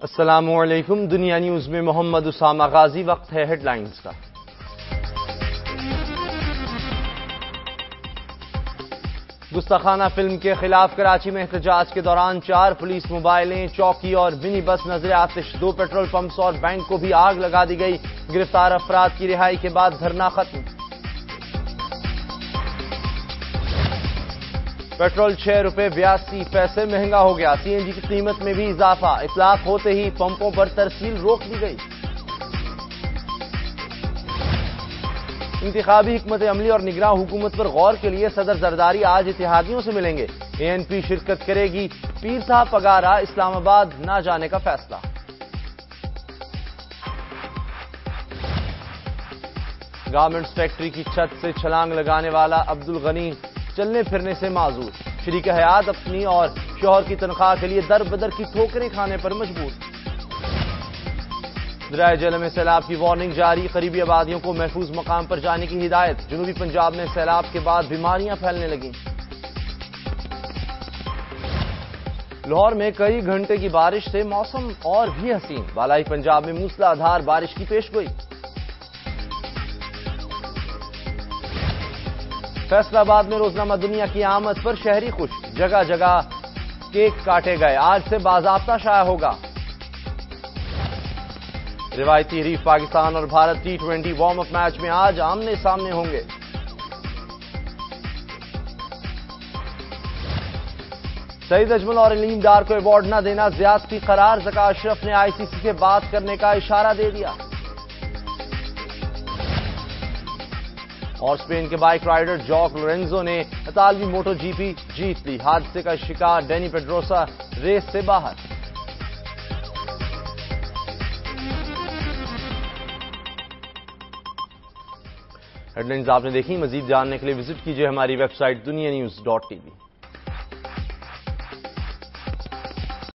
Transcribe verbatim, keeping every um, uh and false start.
السلام علیکم۔ دنیا نیوز میں محمد اسامہ غازی۔ وقت ہے ہیڈ لائنز کا۔ گستاخانہ فلم کے خلاف کراچی میں احتجاج کے دوران چار پولیس موبائلیں، چوکی اور منی بس نظر آتش، دو پیٹرول پمپس اور بینک کو بھی آگ لگا دی گئی۔ گرفتار افراد کی رہائی کے بعد دھرنا ختم۔ پیٹرول چھ روپے بیاسی پیسے مہنگا ہو گیا۔ سی این جی کی قیمت میں بھی اضافہ۔ اطلاق ہوتے ہی پمپوں پر ترسیل روک دی گئی۔ انتخابی حکمت عملی اور نگراں حکومت پر غور کے لیے صدر زرداری آج اتحادیوں سے ملیں گے۔ اے این پی شرکت کرے گی۔ پیر صاحب پگارا اسلام آباد نہ جانے کا فیصلہ۔ گارمنٹس فیکٹری کی چھت سے چھلانگ لگانے والا عبدالغنی چلنے پھرنے سے معذور۔ شریک حیات اپنی اور شوہر کی تنخواہ کے لیے در بدر کی ٹھوکریں کھانے پر مجبور۔ دریائے جہلم میں سیلاب کی وارننگ جاری۔ قریبی آبادیوں کو محفوظ مقام پر جانے کی ہدایت۔ جنوبی پنجاب میں سیلاب کے بعد بیماریاں پھیلنے لگیں۔ لاہور میں کئی گھنٹے کی بارش سے موسم اور بھی حسین۔ بالائی پنجاب میں موسلا دھار بارش کی پیش گوئی۔ فیصلہ آباد میں روزنامہ دنیا کی آمد پر شہری خوش۔ جگہ جگہ کیک کاٹے گئے۔ آج سے باضابطہ شائع ہوگا۔ روایتی حریف پاکستان اور Bharat T twenty warm up match میں آج آمنے سامنے ہوں گے۔ سعید اجمل اور علیم ڈار کو ایوارڈ نہ دینا زیادتی قرار۔ ذکا اشرف نے آئی سی سی سے بات کرنے کا اشارہ دے دیا۔ اور اسپین کے بائک رائیڈر جاک لورینزو نے اطالوی موٹو جی پی جیت لی۔ حادثے کا شکار ڈینی پیڈروسا ریس سے باہر۔ ہیڈ لائنز آپ نے دیکھی۔ مزید جاننے کے لیے وزٹ کیجیے ہماری website Dunya news dot T V.